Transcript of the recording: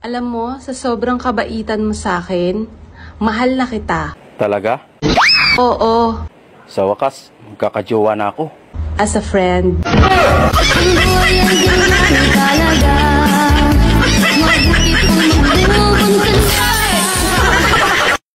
Alam mo, sa sobrang kabaitan mo sa akin, mahal na kita. Talaga? Oo, Sa wakas, magkakajowa na ako. as a friend. Ang buhay ay ganyan talaga.